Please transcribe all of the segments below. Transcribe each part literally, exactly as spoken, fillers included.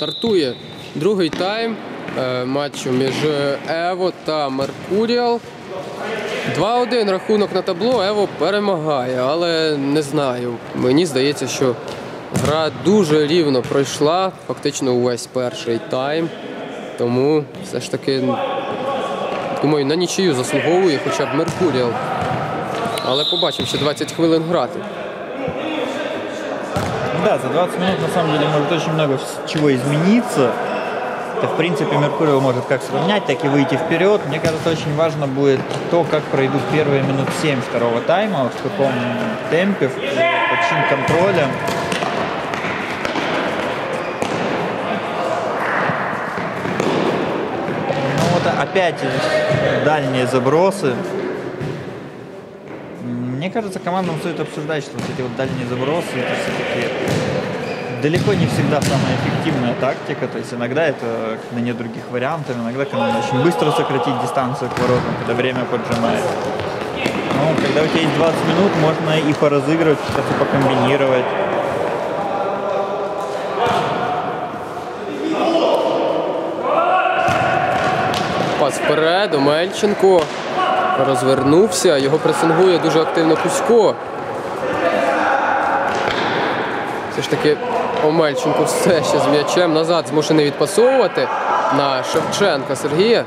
Стартує другий тайм матчу між Ево та Меркуріал. два один рахунок на табло, Ево перемагає, але не знаю. Мені здається, що гра дуже рівно пройшла, фактично увесь перший тайм. Тому все ж таки, думаю, на нічию заслуговує хоча б Меркуріал. Але побачимо, ще двадцять хвилин грати. Да, за двадцать минут на самом деле может очень много чего измениться. Это, в принципе, Меркурий может как сравнять, так и выйти вперед. Мне кажется, очень важно будет то, как пройдут первые минут семь второго тайма, в каком темпе, под чьим контролем. Ну вот опять дальние забросы. Мне кажется, командам стоит обсуждать, что вот эти вот дальние забросы, это все-таки далеко не всегда самая эффективная тактика. То есть иногда это когда нет других вариантов, иногда надо очень быстро сократить дистанцию к воротам, когда время поджимает. Но когда у тебя есть двадцать минут, можно и поразыгрывать, что-то покомбинировать. Пас вперед, Омельченко розвернувся, його пресингує дуже активно Кузько. Все ж таки Омельченко все ще з м'ячем назад змушений відпасовувати на Шевченка Сергія.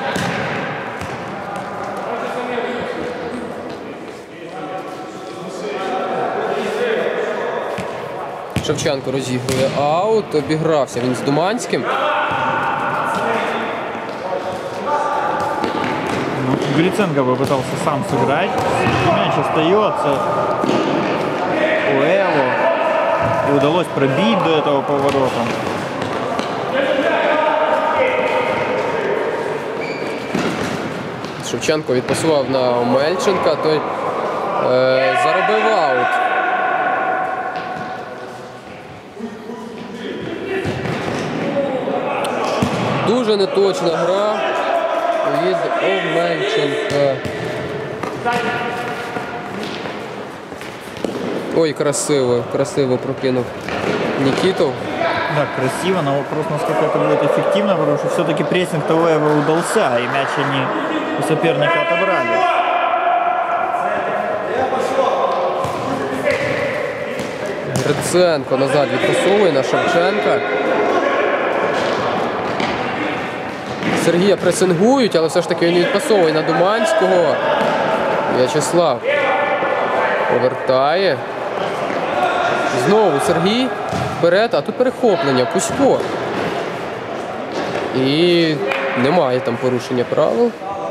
Шевченко розігрує аут, обігрався він з Думанським. Гриценко попытался сам сыграть. Мяч остается у Эво. И удалось пробить до этого поворота. Шевченко відпасував на Омельченка, той е, заробив аут. Дуже неточна гра від Омельченка. Ой, красиво, красиво прокинув Никитов. Да, красиво, но вопрос, насколько это будет эффективно, потому что все-таки прессинг того его удался, и мяч они у соперника отобрали. Гриценко назад відпасовує на Шевченка. Сергія пресингують, але все ж таки він відпасовує на Думанського. В'ячеслав повертає. Знову Сергій вперед, а тут перехоплення, Кузько. І немає там порушення правил.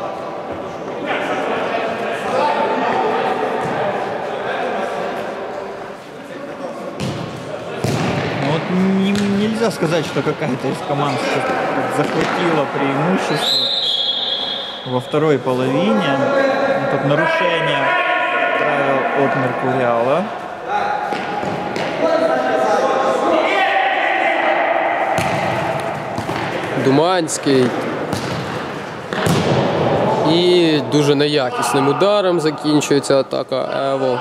Ну, вот не, нельзя сказать, что какая-то из команд захватила преимущество во второй половине. Тут нарушение правил от Меркуриала. Думанський. І дуже неякісним ударом закінчується атака Ево.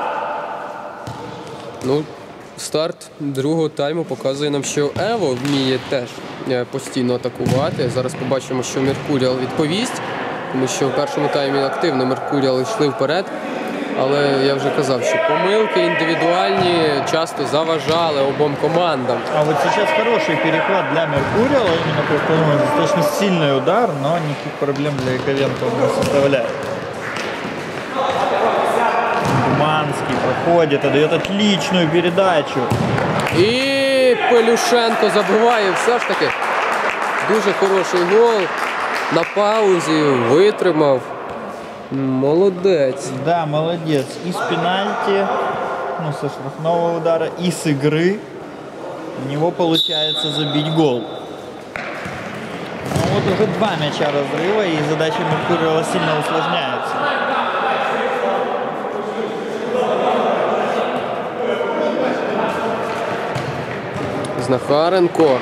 Ну, старт другого тайму показує нам, що Ево вміє теж постійно атакувати. Зараз побачимо, що Меркуріал відповість, тому що в першому таймі активно Меркуріал йшли вперед. Але я вже казав, що помилки індивідуальні часто заважали обом командам. А вот сейчас хороший перехват для Меркуриала, именно потому что достаточно сильный удар, но никаких проблем для Яковенко он не составляет. Думанский проходит, отдает отличную передачу. І Пелюшенко забиває все ж таки. Дуже хороший гол. На паузі витримав. Молодец. Да, молодец. И с пенальти, ну, со штрафного удара, и с игры у него получается забить гол. Ну, вот уже два мяча разрыва, и задача Меркуриала сильно усложняется. Знахаренко.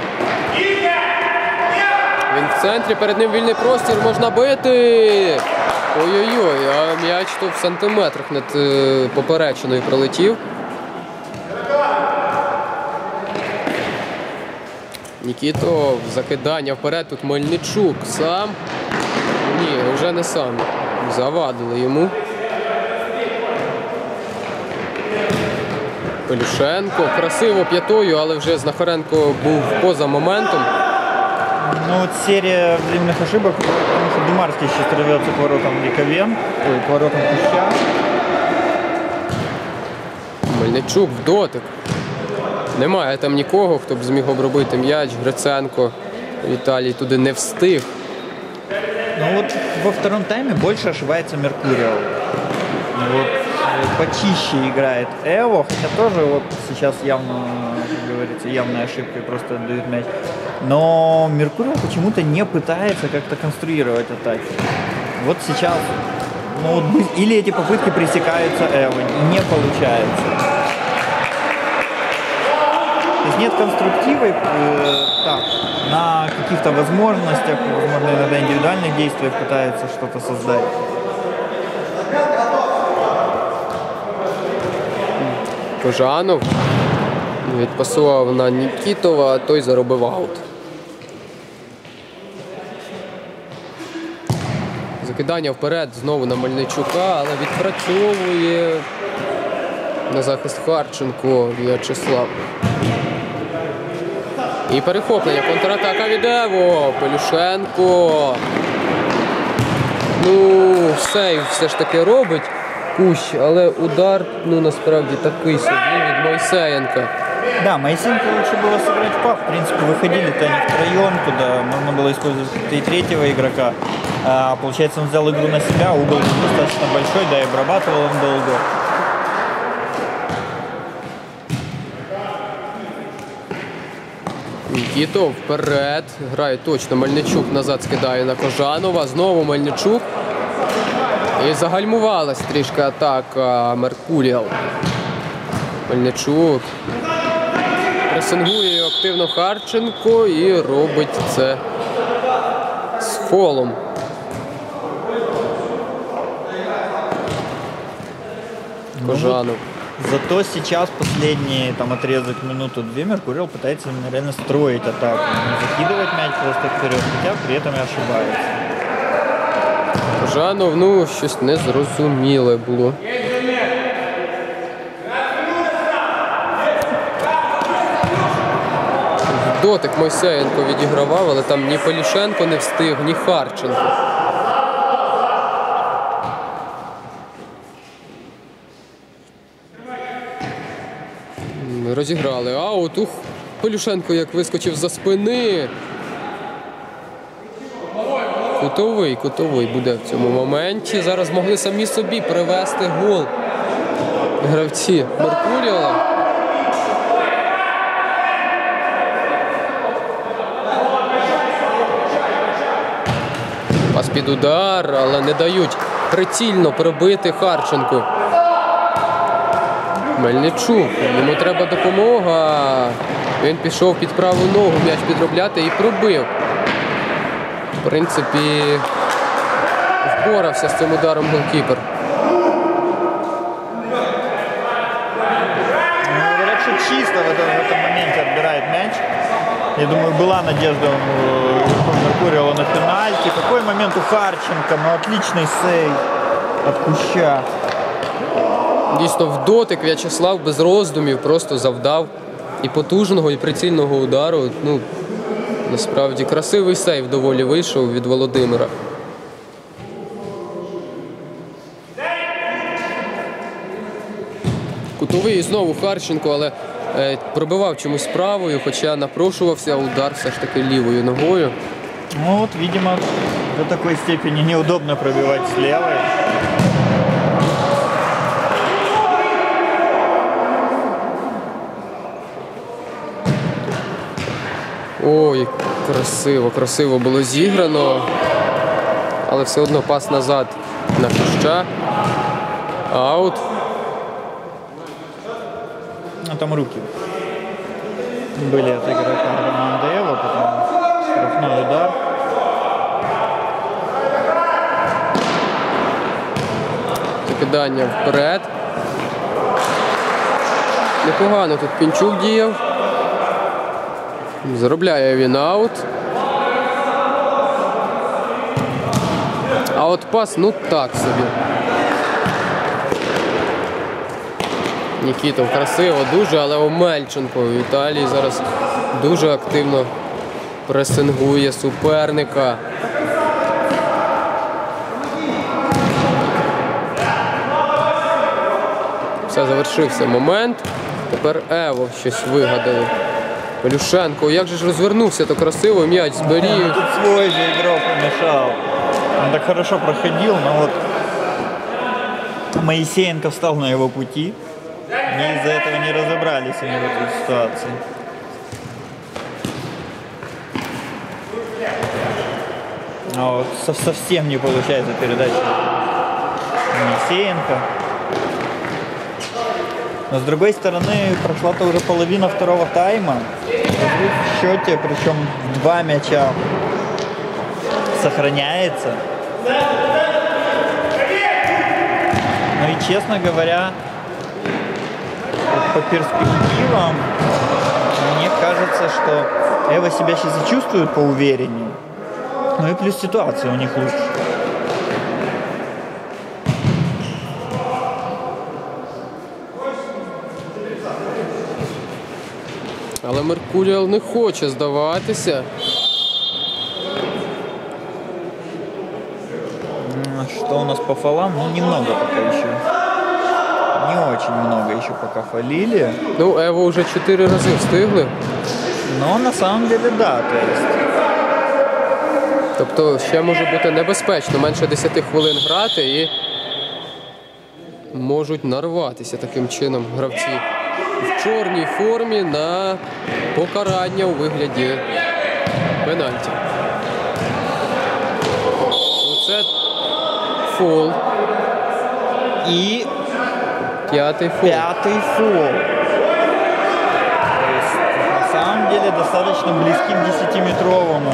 Він в центрі, перед ним вільний простір, можна бити. Ой-ой-ой, а м'яч то в сантиметрах над поперечиною пролетів. Нікітов, закидання вперед, тут Мельничук сам. Ні, вже не сам. Завадили йому. Пелюшенко. Красиво п'ятою, але вже Знахаренко був поза моментом. Ну вот серия взаимных ошибок, потому что Думарский сейчас рвется к воротам Ликовен, ой, к воротам Куща. Мельничук в дотик. Немає там нікого, хто б зміг обробити м'яч. Гриценко, Віталій туди не встиг. Ну вот во втором тайме больше ошибается Меркуриал. Вот э, почище играет Эво, хотя тоже вот сейчас явно, как говорится, явной ошибкой просто отдают мяч. Но Меркуриал почему-то не пытается как-то конструировать атаки. Вот сейчас, ну вот, бы- или эти попытки пресекаются Эво, и не получается. То есть нет конструктива, э, так, на каких-то возможностях, возможно, иногда индивидуальных действиях пытается что-то создать. Кожанов відпасував на Нікітова, а той заробив аут. Закидання вперед знову на Мельничука, але відпрацьовує на захист Харченко В'ячеслав. І перехоплення, контратака від Ево, Пелюшенко. Ну, сейв все ж таки робить Кущ, але удар, ну, насправді такий собі від Мойсеєнка. Да, Моисеенко лучше было сыграть в пап. В принципе, выходили-то они втроем туда. Можно было использовать как-то и третьего игрока. А, получается, он взял игру на себя. Угол был достаточно большой, да, и обрабатывал он долго. Нікітов вперед. Грає точно Мельничук, назад скидає на Кожанова. Знову Мельничук. І загальмувалась трішки атака Меркуріал. Мельничук пресингує активно Харченко і робить це з фолом. Кожанов. Зато сейчас последний там отрезок минуту-две Меркуриал пытается именно реально строить атаку. Не закидывать мяч просто вперед, хотя при этом и ошибается. Кожанов, ну, щось незрозуміле було. Дотик Мойсеєнко відігравав, але там ні Пелюшенко не встиг, ні Харченко. Розіграли аут. Ух, Пелюшенко як вискочив за спини. Кутовий, кутовий буде в цьому моменті. Зараз могли самі собі привести гол гравці Меркуріала. Пас під удар, але не дають прицільно пробити Харченку. Мельничук, йому треба допомога. Він пішов під праву ногу м'яч підробляти і пробив. В принципі, впорався з цим ударом голкіпер. Ну, говорят, что чисто в этом, в этом моменте отбирает мяч. Я думаю, была надежда у Меркуриала на пенальти. Какой момент у Харченко, ну отличный сейв от Куща. Дійсно, в дотик В'ячеслав без роздумів просто завдав і потужного, і прицільного удару. Ну, насправді, красивий сейв доволі вийшов від Володимира. Кутовий і знову Харченко, але е, пробивав чомусь правою, хоча напрошувався удар все ж таки лівою ногою. Ну вот, видимо, до такой степени неудобно пробивать с левой. Ой, красиво, красиво було зіграно. Але все одно пас назад на Куща. Аут. Ну, там руки были от игрока команды Эво, потом штрафной удар. Закидання вперед. Непогано тут Пінчук діяв. Заробляє він аут. А от пас, ну так собі. Нікітов красиво дуже, але Омельченко в Італії зараз дуже активно пресингує суперника. Все, завершився момент. Тепер Ево щось вигадали. Полюшенко, як же ж розвернувся, то красиво, м'яч зберіг. Тут свой же игрок помешал. Он так хорошо проходил, но вот Моисеенко встал на его пути. И из-за этого не разобрались они в этой ситуации. А вот со- совсем не получается передача Моисеенко. Но с другой стороны, прошла-то уже половина второго тайма. Разрыв в счете, причем два мяча сохраняется. Ну и, честно говоря, по перспективам, мне кажется, что Эво себя сейчас и чувствует поувереннее. Ну и плюс ситуация у них лучше. Але Меркуріал не хоче здаватися. М, Что у нас по фолам? Ну, немного пока еще. Не очень много еще пока фалили. Ну, Ево вже чотири рази встигли. Но на самом деле да, то есть. Тобто ще може бути небезпечно, менше десяти хвилин грати і можуть нарватися таким чином гравці в чорній формі на покарання у вигляді пенальті. Оце фол. И П'ятий фол. пятый фол. То есть, на самом деле достаточно близки к десятиметровому.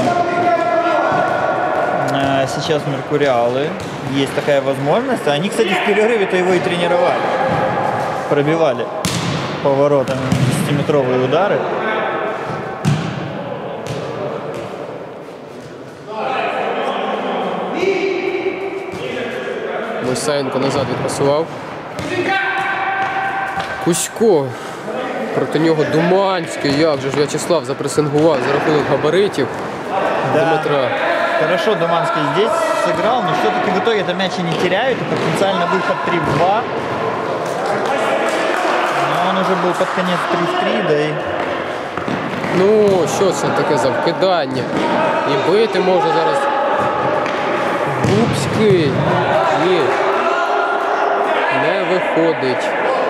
Э, Сейчас Меркуриалы. Есть такая возможность. Они, кстати, в перерыве-то его и тренировали. Пробивали поворотом десятиметровые удары. Мойсеєнко назад відпасував. Кузько. Проти нього Думанський. Як же ж В'ячеслав запресингував за рахунок габаритів Дмитра. Хорошо Думанский здесь сыграл, но все-таки в итоге это мячи не теряют. И потенциально выход три в два. Но он уже был под конец три в три, да и... Ну, що це таке за вкидання? І бити може зараз Губський. Ні. Не виходить.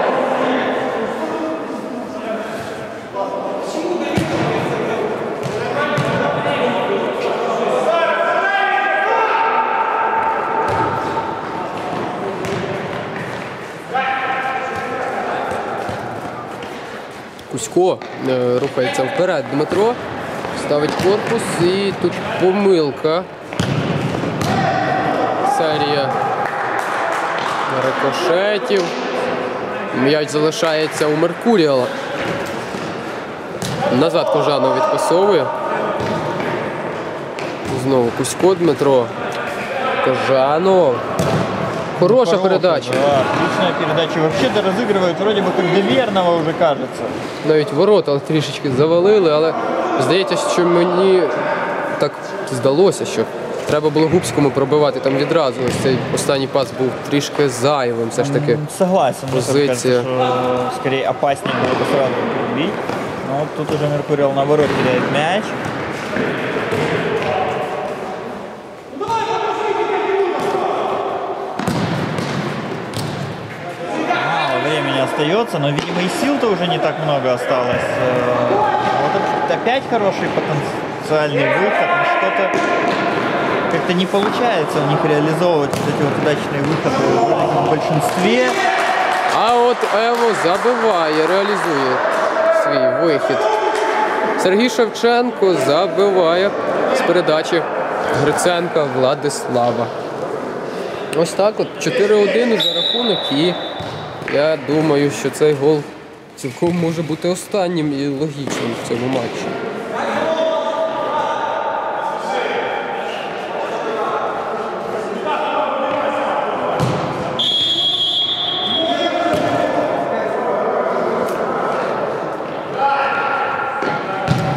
Кузько е, рухається вперед. Дмитро ставить корпус і тут помилка. Серія рикошетів. М'яч залишається у Меркуріала. Назад Кожанов відпасовує. Знову Кузько Дмитро. Кожанов. Хороша Хорошая, передача. Да, отличная передача. Вообще-то разыгрывают вроде бы как доверного уже кажется. Навіть ворота трішечки завалили, але здається, що мені так здалося, що треба було Губському пробивати там відразу. Ось цей останній пас був трішки зайвим, все ж таки. М, Согласен, мне тоже позиция. кажется, что скорее опаснее было бы сразу бить. Но вот тут уже Меркуриал наоборот теряет мяч. Мало времени остается, но, видимо, и сил-то уже не так много осталось. Э, Вот это опять хороший потенциальный выход, но что-то как-то не получается у них реализовывать вот эти вот удачные выходы вроде как в большинстве. А от Ево забиває, реалізує свій вихід. Сергій Шевченко забиває з передачі Гриценка Владислава. Ось так от, чотири один уже рахунок, і я думаю, що цей гол цілком може бути останнім і логічним в цьому матчі.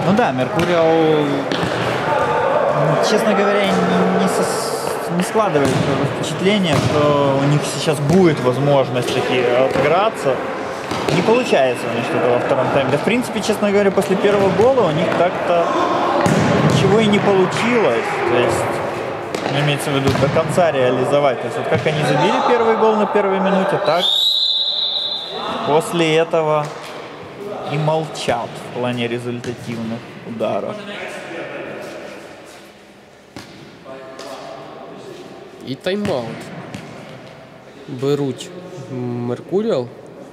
Ну да, Меркуриал, честно говоря, не, не, со, не складывается впечатление, что у них сейчас будет возможность таки отыграться. Не получается у них что-то во втором тайме. Да, в принципе, честно говоря, после первого гола у них так-то ничего и не получилось. То есть, имеется в виду, до конца реализовать. То есть, вот как они забили первый гол на первой минуте, так после этого и молчат в плане результативных ударов. І тайм-аут беруть Меркуріал.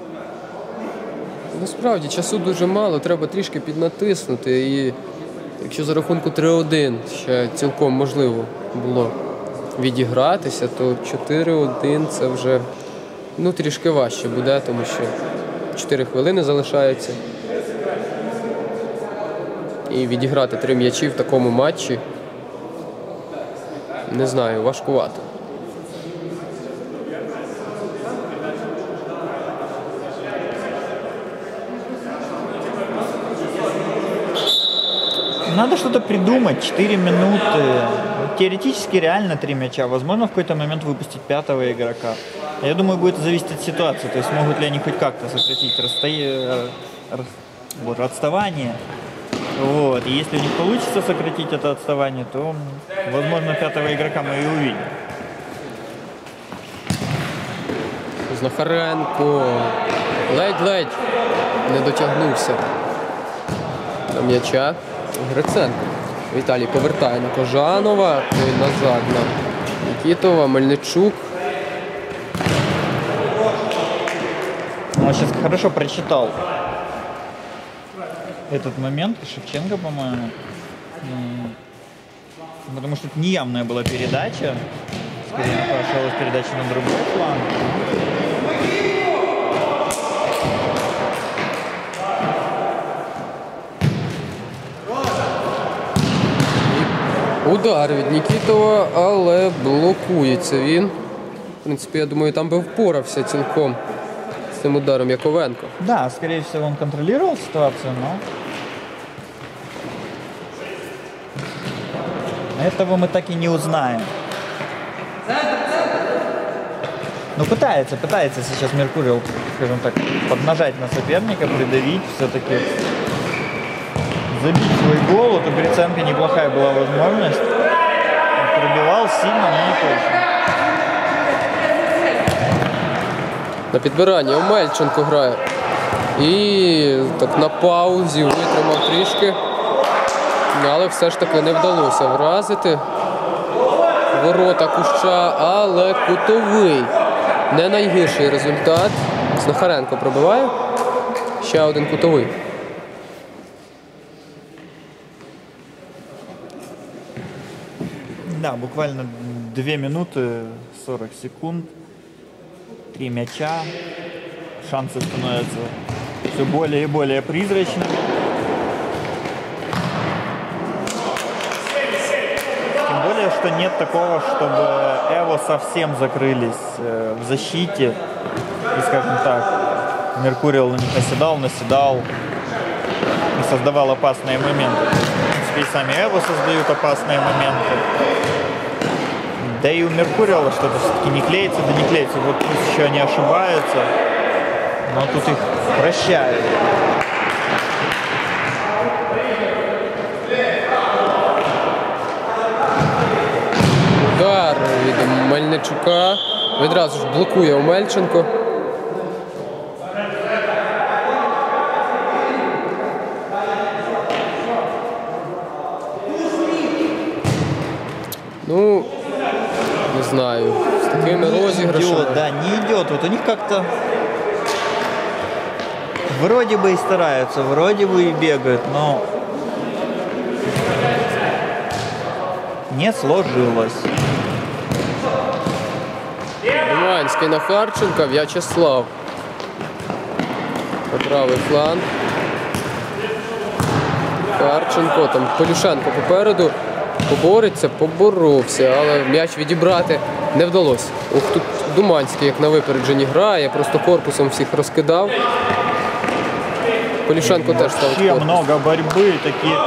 Насправді часу дуже мало, треба трішки піднатиснути. І якщо за рахунку три один ще цілком можливо було відігратися, то чотири один це вже ну, трішки важче буде, тому що чотири хвилини залишається. І відіграти три м'ячі в такому матчі, не знаю, важкувато. Надо что-то придумать. четыре минуты. Теоретически реально три мяча. Возможно, в какой-то момент выпустить пятого игрока. Я думаю, будет зависеть от ситуации. То есть могут ли они хоть как-то сократить расстояние, вот, отставание. Вот. И если у них получится сократить это отставание, то, возможно, пятого игрока мы и увидим. Знахаренко ледь-ледь не дотягнувся до м'яча. Гриценко. Віталій повертає на Кожанова, той назад на Нікітова, Мельничук. Он сейчас хорошо прочитал этот момент, Шевченко, по-моему. Потому что это неявная была передача. Скорее напрашивалась передача на другой план. Удар від Нікітова, але блокується він. В принципі, я думаю, там би впорався цілком з цим ударом Яковенко. Да, скорее всего, он контролировал ситуацию, но этого мы так и не узнаем. Ну, пытается, пытается сейчас Меркуриал, скажем так, поднажать на соперника, придавить, все-таки забить свой гол. Вот у Гриценко неплохая была возможность. Пробивал сильно, но не точно. На підбиранні Омельченко грає. І так на паузі витримав трішки. Але все ж таки не вдалося вразити ворота Куща, але кутовий. Не найгірший результат. Знахаренко пробиває. Ще один кутовий. Да, буквально две минуты сорок секунд. Три мяча. Шансы становятся все более и более призрачными. Тем более, что нет такого, чтобы Эво совсем закрылись в защите. И, скажем так, Меркуриал на них наседал, наседал и создавал опасные моменты. В принципе, и сами Эво создают опасные моменты. Да и у Меркуриала что-то все-таки не клеится, да не клеится. Вот пусть еще они ошибаются, но тут их прощают. Удар від Мельничука. Відразу ж блокує Омельченко. Ну, не знаю, с такими розыгрышами. Идет, да, не идет. Вот у них как-то вроде бы и стараются, вроде бы и бегают, но не сложилось. Думанський на Харченка, В'ячеслав. По правий фланг. Харченко, там Полюшенко попереду. Побореться, поборовся, але м'яч відібрати не вдалося. Ух, тут Думанський як на випередженні грає, просто корпусом всіх розкидав. Полішенко теж ставить Вообще корпус. много борьбы, такие.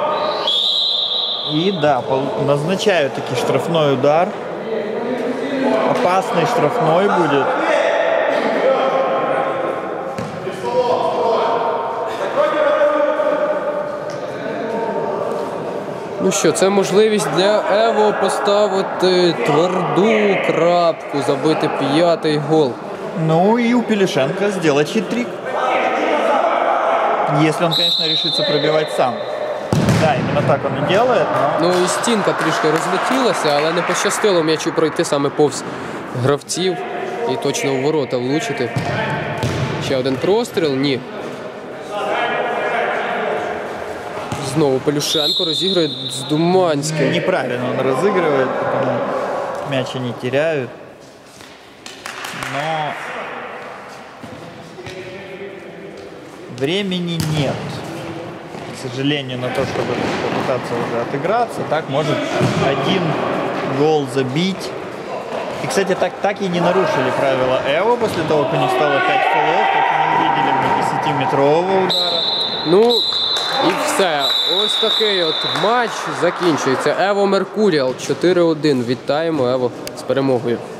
И да, пол- назначают таки штрафной удар. Опасный штрафной будет. Ну що, це можливість для Ево поставити тверду крапку, забити п'ятий гол. Ну и у Пелешенко сделать хитрик. Если он, конечно, решится пробивать сам. Да, именно так он и делает, но... Ну і стінка трішки розлетілася, але не пощастило м'ячу пройти саме повз гравців і точно у ворота влучити. Ще один простріл, ні. Знову Полюшенко розігрує з Думанським. Неправильно он разыгрывает, потому мячи не теряют. Но времени нет, к сожалению, на то, чтобы попытаться уже отыграться. Так может один гол забить. И, кстати, так, так и не нарушили правила Эво после того, как у них стало пять фолов, так и не увидели мы десятиметрового удара. Ну і все. Ось такий от матч закінчується. Ево Меркуріал чотири один. Вітаємо Ево з перемогою.